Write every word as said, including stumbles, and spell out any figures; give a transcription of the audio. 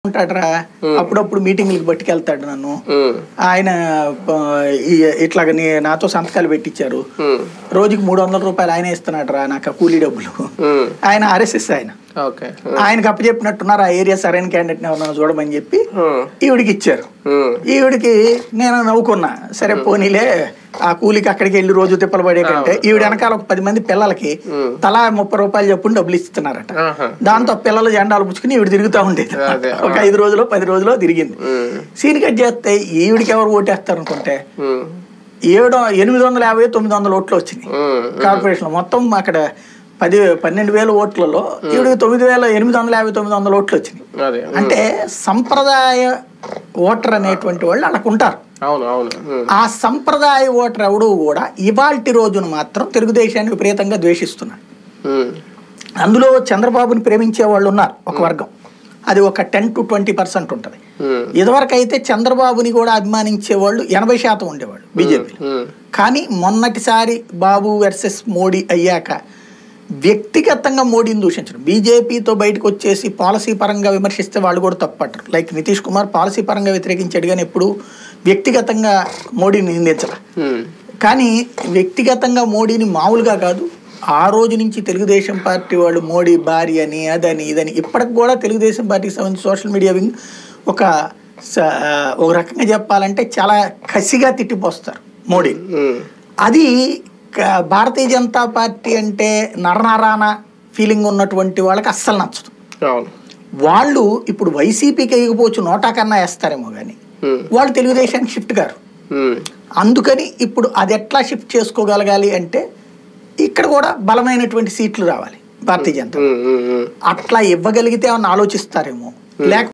ఉంటాడరా అప్పుడప్పుడు మీటింగ్లకు పట్టుకెళ్తాడు నన్ను. ఆయన ఇట్లాగ నాతో సంతకాలు పెట్టించారు. రోజుకి మూడు వందల రూపాయలు ఆయన ఇస్తున్నాడు రా నాకు కూలీ డబ్బులు. ఆయన ఆర్ఎస్ఎస్ ఆయన ఆయనకు అప్పచెప్పినట్టున్నారు ఆ ఏరియా సరైన క్యాండిడేట్ ఎవరన్నా చూడమని చెప్పి ఈవిడికి ఇచ్చారు. ఈవిడికి నేను నవ్వుకున్నా, సరే పోనీలే ఆ కూలికి అక్కడికి వెళ్ళి రోజు తిప్పలు పడే కంటే ఈవిడ వెనకాల ఒక పది మంది పిల్లలకి తలా ముప్పై రూపాయలు చెప్పుకుని డబ్బులు ఇస్తున్నారట. దాంతో పిల్లలు జెండాలు పుచ్చుకుని ఈవిడ తిరుగుతూ ఉండేది. ఒక ఐదు రోజులు పది రోజులు తిరిగింది. సీన్ కట్ చేస్తే ఈవిడికి ఎవరు ఓటేస్తారు అనుకుంటే ఏడు ఎనిమిది వందల యాభై తొమ్మిది వందల ఓట్లు వచ్చినాయి కార్పొరేషన్ మొత్తం. అక్కడ పది పన్నెండు వేల ఓట్లలో ఈవిడికి తొమ్మిది వేల ఎనిమిది వందల యాభై తొమ్మిది వందల ఓట్లు వచ్చినాయి. అంటే సంప్రదాయ ఓటర్ అనేటువంటి వాళ్ళు అలాకుంటారు. ఆ సంప్రదాయ ఓటర్ ఎవడు కూడా ఇవాల్టి రోజును మాత్రం తెలుగుదేశాన్ని విపరీతంగా ద్వేషిస్తున్నాడు. అందులో చంద్రబాబుని ప్రేమించే వాళ్ళు ఉన్నారు ఒక వర్గం, అది ఒక టెన్ టు ట్వంటీ పర్సెంట్ ఉంటుంది. ఇదివరకు అయితే చంద్రబాబుని కూడా అభిమానించే వాళ్ళు ఎనభై శాతం ఉండేవాళ్ళు బీజేపీ. కానీ మొన్నటిసారి బాబు వర్సెస్ మోడీ అయ్యాక వ్యక్తిగతంగా మోడీని దూషించడం, బీజేపీతో బయటకు వచ్చేసి పాలసీ పరంగా విమర్శిస్తే వాళ్ళు కూడా తప్పట్టరు. లైక్ నితీష్ కుమార్ పాలసీ పరంగా వ్యతిరేకించాడు కానీ ఎప్పుడు వ్యక్తిగతంగా మోడీని నిందించాల. కానీ వ్యక్తిగతంగా మోడీని మామూలుగా కాదు, ఆ రోజు నుంచి తెలుగుదేశం పార్టీ వాళ్ళు మోడీ భార్య అని అదని ఇదని ఇప్పటికి కూడా తెలుగుదేశం పార్టీకి సంబంధించి సోషల్ మీడియా వింగ్ ఒక ఒక రకంగా చెప్పాలంటే చాలా కసిగా తిట్టిపోస్తారు మోడీ. అది భారతీయ జనతా పార్టీ అంటే నరనారాన ఫీలింగ్ ఉన్నటువంటి వాళ్ళకి అస్సలు నచ్చదు. వాళ్ళు ఇప్పుడు వైసీపీకి ఎగిపోవచ్చు నోటా కన్నా వేస్తారేమో కానీ వాళ్ళు తెలుగుదేశానికి షిఫ్ట్ గారు. అందుకని ఇప్పుడు అది ఎట్లా షిఫ్ట్ చేసుకోగలగాలి అంటే ఇక్కడ కూడా బలమైనటువంటి సీట్లు రావాలి భారతీయ జనతా. అట్లా ఇవ్వగలిగితే ఏమన్నా ఆలోచిస్తారేమో, లేక